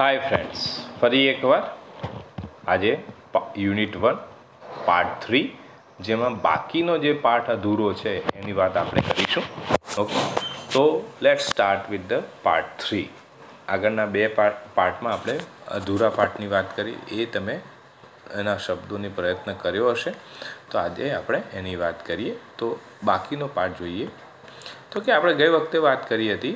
Hi friends, ફરી એકવાર આજે યુનિટ 1 પાર્ટ 3 જેમાં બાકીનો જે પાર્ટ અધૂરો છે એની વાત આપણે કરીશું. ઓકે, તો let's start with the part 3. આગળના બે પાર્ટમાં આપણે અધૂરા પાર્ટની વાત કરી, એ તમે એના શબ્દોની પ્રયત્ન કર્યો હશે. તો આજે આપણે એની વાત કરીએ. તો બાકીનો પાર્ટ જોઈએ. તો કે આપણે ગઈ વખતે વાત કરી હતી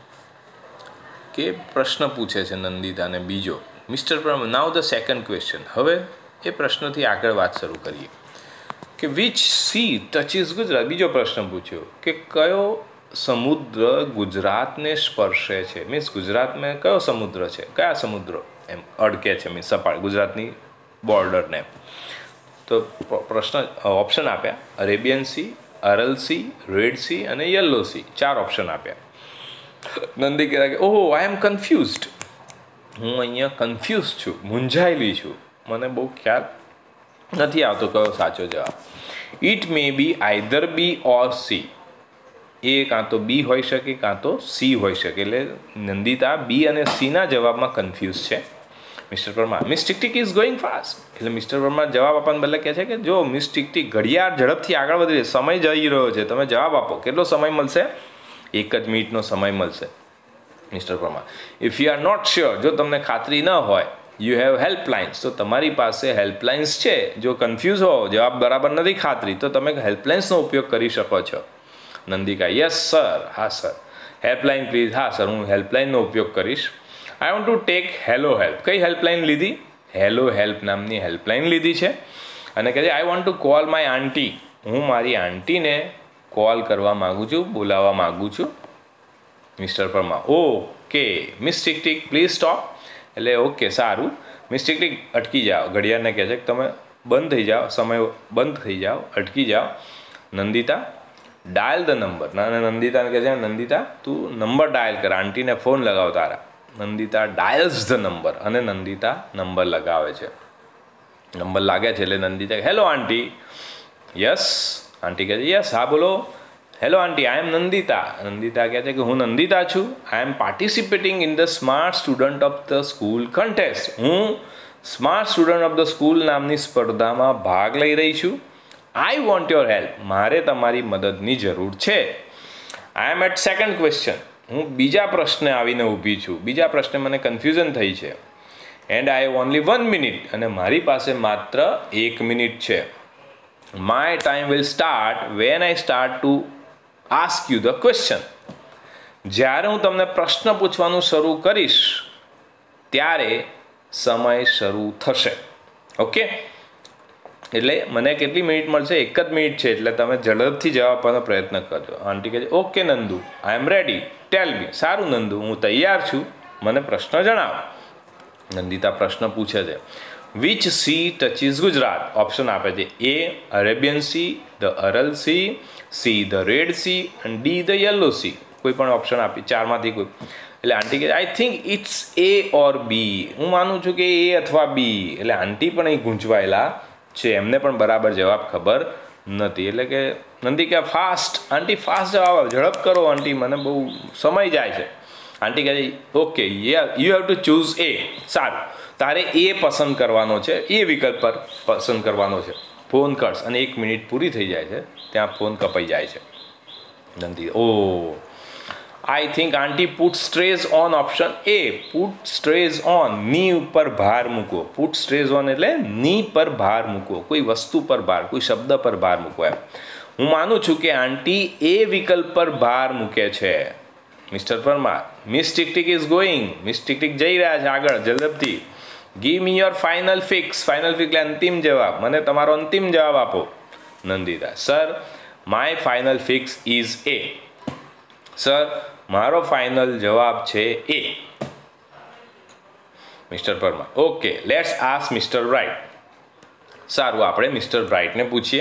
કે પ્રશ્ન પૂછે છે નંદિતાને બીજો, mister Parmar. Now the second question. હવે એ પ્રશ્નથી આગળ વાત શરૂ કરીએ કે વિચ સી ટચીસ ગુજરાત. બીજો પ્રશ્ન પૂછ્યો કે કયો સમુદ્ર ગુજરાતને સ્પર્શે છે. મીન્સ ગુજરાતમાં કયો સમુદ્ર છે, કયા સમુદ્રો એમ અડકે છે, મીન્સ સપાટ ગુજરાતની બોર્ડરને. તો પ્રશ્ન ઓપ્શન આપ્યા: Arabian sea, Aral sea, red sea અને યલો સી. 4 ઓપ્શન આપ્યા. નંદી કહેતા કે ઓહો, આઈ એમ કન્ફ્યુઝડ. હું અહીંયા કન્ફ્યુઝ છું, મૂંઝાયેલી છું, મને બહુ ખ્યાલ નથી આવતો કયો સાચો જવાબ. It may be either B or C. એ કાં તો બી હોઈ શકે કાં તો સી હોઈ શકે. એટલે નંદિતા બી અને સીના જવાબમાં કન્ફ્યુઝ છે. Mister Parmar: Miss Tick Tick is going fast. એટલે મિસ્ટર પરમાર જવાબ આપવાને બદલે કહે છે કે જો મિસ ટિકટિક ઘડિયાળ ઝડપથી આગળ વધી રહી, સમય જઈ રહ્યો છે, તમે જવાબ આપો. કેટલો સમય મળશે? 1 જ મિનિટનો સમય મળશે. Mister Parmar: if you are not sure, જો તમને ખાતરી ન હોય, યુ હેવ હેલ્પલાઇન્સ, તો તમારી પાસે હેલ્પલાઇન્સ છે. જો કન્ફ્યુઝ હો, જવાબ બરાબર નથી ખાતરી, તો તમે હેલ્પલાઇન્સનો ઉપયોગ કરી શકો છો. Nandika: yes sir. હા સર. Helpline please. હા સર, હું હેલ્પલાઇનનો ઉપયોગ કરીશ. I want to take hello help. કઈ હેલ્પલાઇન લીધી? હેલો હેલ્પ નામની હેલ્પલાઇન લીધી છે. અને કહે છે I want to call my aunty. હું મારી આંટીને કોલ કરવા માગું છું, બોલાવવા માગું છું. Mister Parmar: okay Miss Tick Tick please stop. એટલે ઓકે સારું, મિસ ટિકટિક અટકી જાઓ. ઘડિયાળને કહે છે કે તમે બંધ થઈ જાઓ, સમય બંધ થઈ જાઓ, અટકી જાઓ. Nandita: dial the number. અને નંદિતાને કહે છે નંદિતા તું નંબર ડાયલ કર, આંટીને ફોન લગાવ તારા. Nandita dials the number. અને નંદિતા નંબર લગાવે છે. નંબર લાગે છે એટલે Nandita: hello aunty. Yes. Aunty કહે છે યસ. હા બોલો. Hello aunty, I am Nandita. Nandita કહે છે કે હું નંદિતા છું. I am participating in the smart student of the school contest. હું smart student of the school નામની સ્પર્ધામાં ભાગ લઈ રહી છું. I want your help. મારે તમારી મદદની જરૂર છે. I am at second question. હું બીજા પ્રશ્ને આવીને ઊભી છું. બીજા પ્રશ્ને મને કન્ફ્યુઝન થઈ છે. And I only 1 minute. અને મારી પાસે માત્ર 1 મિનિટ છે. My time will start when I start to ask you the question. જ્યારે હું તમને પ્રશ્ન પૂછવાનું શરૂ કરીશ ત્યારે સમય શરૂ થશે. ઓકે, એટલે મને કેટલી મિનિટ મળશે? 1 જ મિનિટ છે. એટલે તમે ઝડપથી જવાબ આપવાનો પ્રયત્ન કરજો. આંટી કહે છે okay Nandu, I am ready, tell me. સારું નંદુ, હું તૈયાર છું, મને પ્રશ્ન જણાવો. નંદિતા પ્રશ્ન પૂછે છે which sea touches Gujarat. Option આપે છે: A Arabian sea, the Aral sea, C the red sea અને ડી ધ યલો સી. કોઈ પણ ઓપ્શન આપી, 4માંથી કોઈ. એટલે આંટી કહે આઈ થિંક ઇટ્સ એ ઓર બી. હું માનું છું કે એ અથવા બી. એટલે આંટી પણ અહીં ગૂંચવાયેલા છે, એમને પણ બરાબર જવાબ ખબર નથી. એટલે કે નંદી કે ફાસ્ટ આંટી, ફાસ્ટ જવાબ આવો, ઝડપ કરો આંટી, મને બહુ સમય જાય છે. આંટી કહે okay you have to choose A. સારું, તારે એ પસંદ કરવાનો છે, એ વિકલ્પ પર પસંદ કરવાનો છે. ફોન કરશ અને 1 મિનિટ પૂરી થઈ જાય છે, ત્યાં ફોન કપાઈ જાય છે. Nandi oh I think aunty put stress on option A. Put stress on, ની ઉપર ભાર મૂકો. પુટ સ્ટ્રેસ ઓન એટલે ની પર ભાર મૂકો, કોઈ વસ્તુ પર ભાર, કોઈ શબ્દ પર ભાર મૂકો એમ. હું માનું છું કે આંટી એ વિકલ્પ પર ભાર મૂકે છે. Mister Parmar: Miss Tick Tick is going. Miss Tick Tick જઈ રહ્યા છે આગળ ઝડપથી. Give me your final fix. Final fix એટલે અંતિમ જવાબ. મને તમારો અંતિમ જવાબ આપો. Nandita: sir my final fix is A. Sir મારો ફાઇનલ જવાબ છે A. Mister Parmar: okay let's ask mister Bright. સારું, આપણે મિસ્ટર બ્રાઇટને પૂછીએ.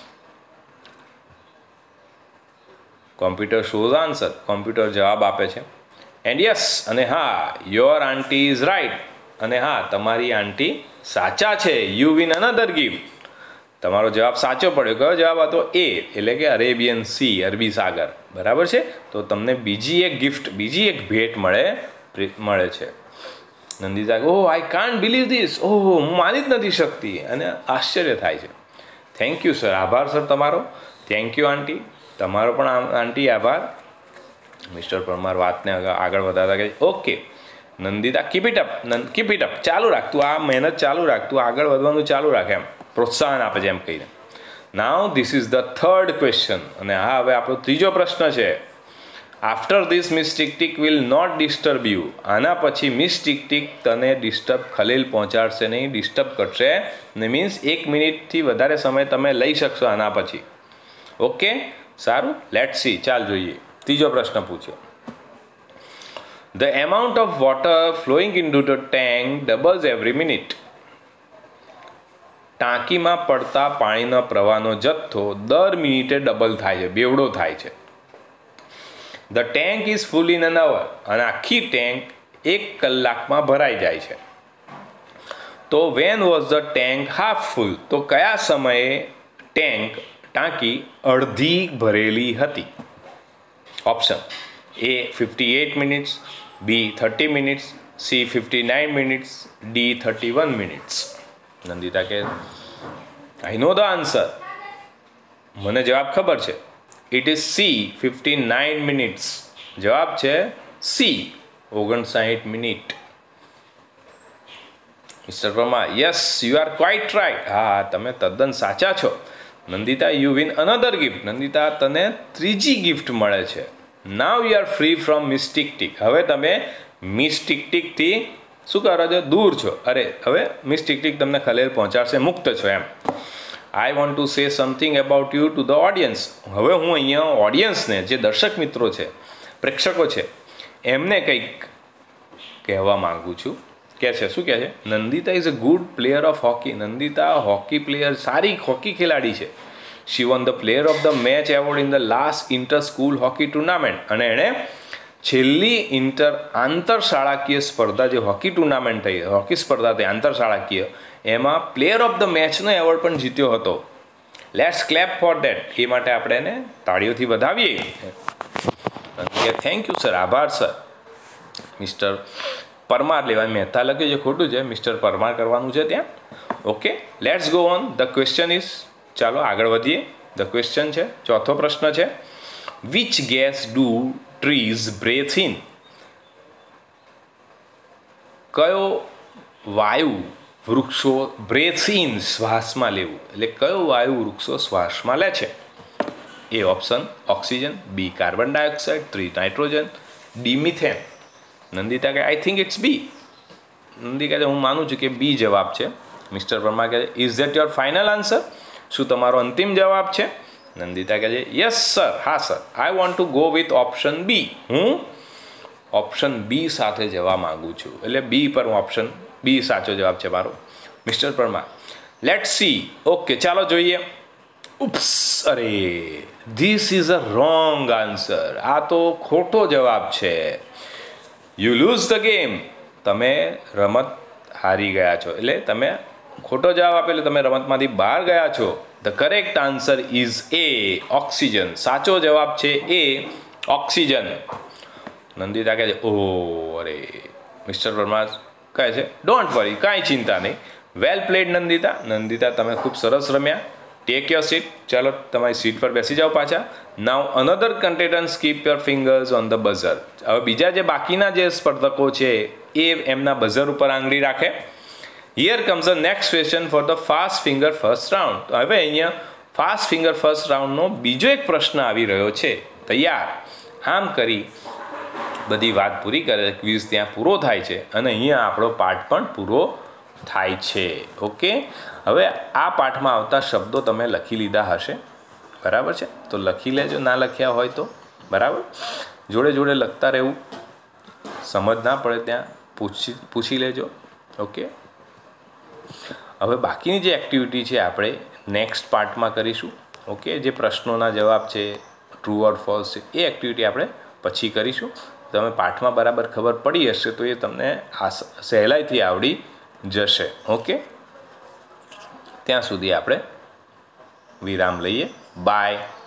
Computer shows answer. કોમ્પ્યુટર જવાબ આપે છે એન્ડ યસ. અને હા, યોર આંટી ઇઝ રાઇટ. અને હા, તમારી આંટી સાચા છે. You win another gift. તમારો જવાબ સાચો પડ્યો. કયો જવાબ હતો? એ, એટલે કે અરેબિયન સી, અરબી સાગર. બરાબર છે. તો તમને બીજી એક ગિફ્ટ, બીજી એક ભેટ મળે છે. Nandita oh I can't believe this, oh હું માની જ નથી શકતી, અને આશ્ચર્ય થાય છે. થેન્ક યુ સર, આભાર સર તમારો. થેન્ક યુ આંટી, તમારો પણ આંટી આભાર. મિસ્ટર પરમાર વાતને આગળ વધારતા કે okay Nandita keep it up, ચાલુ રાખ તું, આ મહેનત ચાલુ રાખ, તું આગળ વધવાનું ચાલુ રાખ, એમ પ્રોત્સાહન આપે છે એમ કહીને. Now this is the third question, અને હા હવે આપણો ત્રીજો પ્રશ્ન છે. After this Miss Tick Tick will not disturb you, આના પછી મિસ ટીક ટીક તને ખલેલ પહોંચાડશે નહીં, ડિસ્ટર્બ કરશે ને, મીન્સ 1 મિનિટથી વધારે સમય તમે લઈ શકશો આના પછી. ઓકે સારું, લેટ સી, ચાલ જોઈએ. ત્રીજો પ્રશ્ન પૂછ્યો. The amount of water flowing in to the tank doubles every minute. ટાંકીમાં પડતા પાણીના પ્રવાહનો જથ્થો દર મિનિટે ડબલ થાય છે, બેવડો થાય છે. The tank is full in an hour, અને આખી ટેન્ક 1 કલાકમાં ભરાઈ જાય છે. તો when was the tank half full, તો કયા સમયે ટાંકી અડધી ભરેલી હતી? Option A 58 minutes, B 30 minutes, C 59 minutes, D 31 minutes. Nandita કે આઈ નો ધ આન્સર, મને જવાબ ખબર છે. It is C 59 minutes. જવાબ છે C 59 minute. Mister Parmar yes you are quite right, હા તમે તદ્દન સાચા છો. Nandita you win another gift. Nandita તને ત્રીજી ગિફ્ટ મળે છે. Now you are free from Miss Tick Tick. હવે તમે મિસ ટીક ટીકથી શું કરો છો? દૂર છો. અરે હવે મિસ ટીક ટીક તમને ખલેલ પહોંચાડશે, મુક્ત છો એમ. I want to say something about you to the audience. હવે હું અહીંયા ઓડિયન્સને, જે દર્શક મિત્રો છે, પ્રેક્ષકો છે, એમને કંઈક કહેવા માગું છું. કે છે શું કહે છે? Nandita is a good player of hockey. Nandita hockey player, સારી હોકી ખેલાડી છે. She won the player of the match award in the last inter school hockey tournament. અને એણે છેલ્લી આંતરશાળાકીય સ્પર્ધા, જે હોકી ટુર્નામેન્ટ થઈ, હોકી સ્પર્ધા થઈ આંતરશાળાકીય, એમાં પ્લેયર ઓફ ધ મેચનો એવોર્ડ પણ જીત્યો હતો. Let's clap for that. એ માટે આપણે એને તાળીઓથી વધાવીએ. થેન્ક યુ સર, આભાર સર. મિસ્ટર પરમાર લેવાની, મહેતા લખ્યું છે, ખોટું છે, મિસ્ટર પરમાર કરવાનું છે ત્યાં. Okay let's go on. The question is, ચાલો આગળ વધીએ. ધ ક્વેશ્ચન છે, ચોથો પ્રશ્ન છે, which gas do trees breathe in? કયો વાયુ વૃક્ષો બ્રેથ ઇન, શ્વાસમાં લેવું, એટલે કયો વાયુ વૃક્ષો શ્વાસમાં લે છે? A option oxygen, B carbon dioxide, 3 nitrogen, D methane. Nandita કહે I think it's B. Nandita કહે હું માનું છું કે બી જવાબ છે. મિસ્ટર પરમાર કહે is that your final answer? શું તમારો અંતિમ જવાબ છે? નંદિતા કહે છે યસ સર, હા sir, I want to go with option B. હું ઓપ્શન બી સાથે જવા માગું છું, એટલે બી પર હું ઓપ્શન બી સાચો જવાબ છે મારો. Mister Parmar let see. Okay ચાલો જોઈએ. ઉપ્સ, અરે this is a wrong answer. આ તો ખોટો જવાબ છે. You lose the game. તમે રમત હારી ગયા છો, એટલે તમે ખોટો જવાબ આપેલો, તમે રમતમાંથી બહાર ગયા છો. The correct answer is A oxygen. સાચો જવાબ છે એ ઓક્સિજન. નંદિતા કહે છે ઓ અરે. મિસ્ટર પરમાર કહે છે ડોન્ટ વરી, કાંઈ ચિંતા નહીં. વેલ પ્લેડ નંદિતા. નંદિતા તમે ખૂબ સરસ રમ્યા. Take your seat. ચાલો તમારી સીટ પર બેસી જાઓ પાછા. Now another contestant keep your fingers on the buzzer. હવે બીજા જે બાકીના જે સ્પર્ધકો છે એ એમના બઝર ઉપર આંગળી રાખે. Here comes the next question for the fast finger first round. હવે અહીંયા ફાસ્ટ ફિંગર ફર્સ્ટ રાઉન્ડનો બીજો એક પ્રશ્ન આવી રહ્યો છે. તૈયાર? આમ કરી બધી વાત પૂરી કરે, ક્વિઝ ત્યાં પૂરો થાય છે, અને અહીંયા આપણો પાઠ પણ પૂરો થાય છે. ઓકે, હવે આ પાઠમાં આવતા શબ્દો તમે લખી લીધા હશે, બરાબર છે? તો લખી લેજો, ના લખ્યા હોય તો બરાબર. જોડે જોડે લખતા રહેવું, સમજ ના પડે ત્યાં પૂછી લેજો. ઓકે, હવે બાકીની જે એક્ટિવિટી છે આપણે નેક્સ્ટ પાર્ટમાં કરીશું. ઓકે, જે પ્રશ્નોના જવાબ છે, ટ્રુ ઓર ફોલ્સ છે, એ એક્ટિવિટી આપણે પછી કરીશું. તમે પાઠમાં બરાબર ખબર પડી હશે તો એ તમને સહેલાઈથી આવડી જશે. ઓકે, ત્યાં સુધી આપણે વિરામ લઈએ. બાય.